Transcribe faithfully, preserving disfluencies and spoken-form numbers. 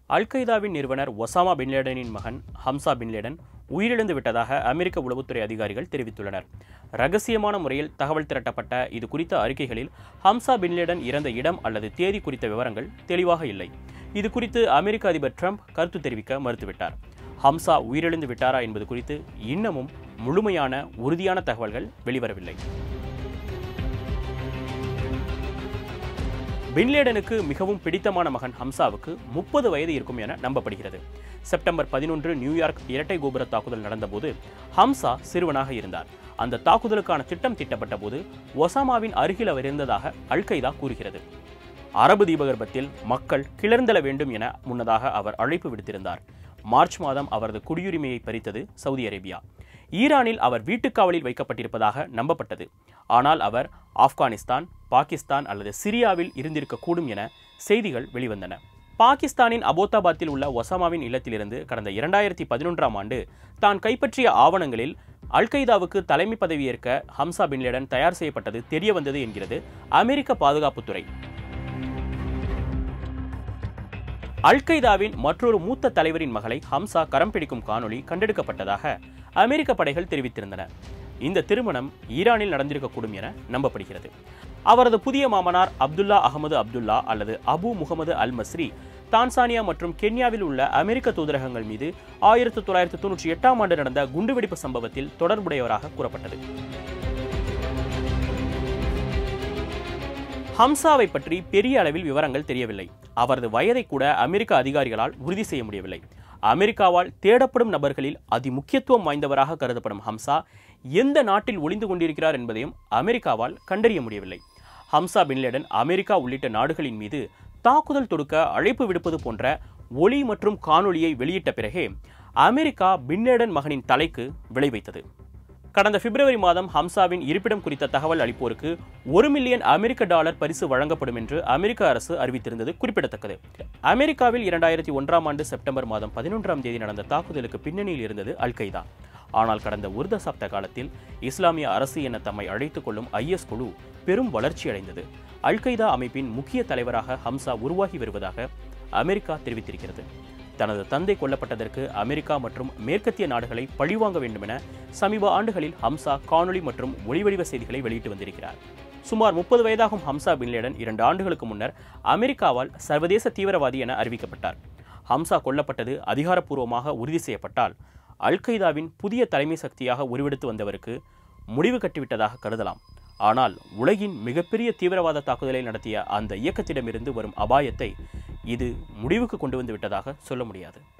அல்-கைதாவின் நிறுவனர் Osama bin லேடனின் மகன் Hamza bin Laden உயிரிழந்து விட்டதாக அமெரிக்க உளவுத்துறை அதிகாரிகள் தெரிவித்துள்ளனர். ரகசியமான முறையில் தகவல் திரட்டப்பட்ட இது குறித்த அறிக்கைகளில் ஹம்சா பின் லேடன் இறந்த இடம் அல்லது தேதி குறித்த விவரங்கள் தெளிவாக இல்லை. இது குறித்து அமெரிக்க அதிபர் ட்ரம்ப் கருத்து தெரிவிக்க மறுத்துவிட்டார். ஹம்சா உயிரிழந்து விட்டாரா என்பது குறித்து இன்னமும் முழுமையான உறுதியான தகவல்கள் வெளிவரவில்லை. பின் லேடனுக்கு மிகவும் பிடித்தமான மகன் ஹம்சாவுக்கு முப்பது வயது இருக்கும் என நம்பப்படுகிறது. செப்டம்பர் பதினொன்று நியூயார்க் இரட்டை கோபுர தாக்குதல் நடந்தபோது ஹம்சா சிறுவனாக இருந்தார். அந்த தாக்குதலுக்கான திட்டம் தீட்டப்பட்ட போது ஒசாமாவின் அருகில் அவர் இருந்ததாக அல்-கைதா கூறுகிறது. அரபு தீபகற்பத்தில் மக்கள் கிளர்ந்தெழ வேண்டும் என முன்னதாக அவர் அழைப்பு விடுத்திருந்தார். மார்ச் மாதம் அவரது குடியுரிமையை பறித்தது சவுதி அரேபியா. ஈரானில் அவர் வீட்டுக்காவலில் வைக்கப்பட்டிருப்பதாக நம்பப்பட்டது. ஆனால் அவர் ஆப்கானிஸ்தான், பாகிஸ்தான் அல்லது சிரியாவில் இருந்திருக்கக்கூடும் என செய்திகள் வெளிவந்தன. பாகிஸ்தானின் அபோத்தாபாத்தில் உள்ள ஒசாமாவின் இல்லத்திலிருந்து கடந்த இரண்டாயிரத்தி பதினொன்றாம் ஆண்டு தான் கைப்பற்றிய ஆவணங்களில் அல்-கைதாவுக்கு தலைமை பதவியேற்க ஹம்சா பின் லேடன் தயார் செய்யப்பட்டது தெரியவந்தது என்கிறது அமெரிக்க பாதுகாப்புத்துறை. அல்-கைதாவின் மற்றொரு மூத்த தலைவரின் மகளை ஹம்சா கரம் பிடிக்கும் காணொலி கண்டெடுக்கப்பட்டதாக அமெரிக்க படைகள் தெரிவித்திருந்தன. இந்த திருமணம் ஈரானில் நடந்திருக்கக்கூடும் என நம்பப்படுகிறது. அவரது புதிய மாமனார் அப்துல்லா அகமது அப்துல்லா அல்லது Abu Mohammed al Masri Tanzania மற்றும் கென்யாவில் உள்ள அமெரிக்க தூதரகங்கள் மீது ஆயிரத்தி தொள்ளாயிரத்தி தொன்னூற்றி எட்டாம் ஆண்டு நடந்த குண்டுவெடிப்பு சம்பவத்தில் தொடர்புடையவராக கூறப்பட்டது. ஹம்சாவை பற்றி பெரிய அளவில் விவரங்கள் தெரியவில்லை. அவரது வயதை கூட அமெரிக்க அதிகாரிகளால் உறுதி செய்ய முடியவில்லை. அமெரிக்காவால் தேடப்படும் நபர்களில் அதிமுக்கியத்துவம் வாய்ந்தவராக கருதப்படும் ஹம்சா எந்த நாட்டில் ஒளிந்து கொண்டிருக்கிறார் என்பதையும் அமெரிக்காவால் கண்டறிய முடியவில்லை. ஹம்சா பின் லேடன் அமெரிக்கா உள்ளிட்ட நாடுகளின் மீது தாக்குதல் தொடுக்க அழைப்பு விடுப்பது போன்ற ஒலி மற்றும் காணொலியை வெளியிட்ட பிறகே அமெரிக்கா பின் லேடன் மகனின் தலைக்கு விளை வைத்தது. கடந்த பிப்ரவரி மாதம் ஹம்சாவின் இருப்பிடம் குறித்த தகவல் அளிப்போருக்கு ஒரு மில்லியன் அமெரிக்க டாலர் பரிசு வழங்கப்படும் என்று அமெரிக்க அரசு அறிவித்திருந்தது குறிப்பிடத்தக்கது. அமெரிக்காவில் இரண்டாயிரத்தி ஒன்றாம் ஆண்டு செப்டம்பர் மாதம் பதினொன்றாம் தேதி நடந்த தாக்குதலுக்கு பின்னணியில் இருந்தது அல்-கைதா. ஆனால் கடந்த ஒரு தசாப்த காலத்தில் இஸ்லாமிய அரசு என தம்மை அழைத்துக் கொள்ளும் ஐ எஸ் குழு பெரும் வளர்ச்சி அடைந்தது. அல்-கைதா அமைப்பின் முக்கிய தலைவராக ஹம்சா உருவாகி வருவதாக அமெரிக்கா தெரிவித்திருக்கிறது. தனது தந்தை கொல்லப்பட்டதற்கு அமெரிக்கா மற்றும் மேற்கத்திய நாடுகளை பழிவாங்க வேண்டும் என சமீப ஆண்டுகளில் ஹம்சா காணொலி மற்றும் ஒளிவடிவ செய்திகளை வெளியிட்டு வந்திருக்கிறார். சுமார் முப்பது வயதாகும் ஹம்சா பின் லேடன் இரண்டு ஆண்டுகளுக்கு முன்னர் அமெரிக்காவால் சர்வதேச தீவிரவாதி என அறிவிக்கப்பட்டார். ஹம்சா கொல்லப்பட்டது அதிகாரப்பூர்வமாக உறுதி செய்யப்பட்டால் அல்-கைதாவின் புதிய தலைமை சக்தியாக உருவெடுத்து வந்தவருக்கு முடிவு கட்டிவிட்டதாக கருதலாம். ஆனால் உலகின் மிகப்பெரிய தீவிரவாத தாக்குதலை நடத்திய அந்த இயக்கத்திடமிருந்து வரும் அபாயத்தை இது முடிவுக்கு கொண்டு வந்து விட்டதாக சொல்ல முடியாது.